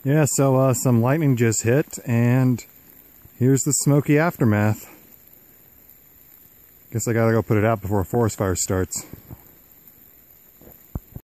Yeah, so some lightning just hit, and here's the smoky aftermath. Guess I gotta go put it out before a forest fire starts.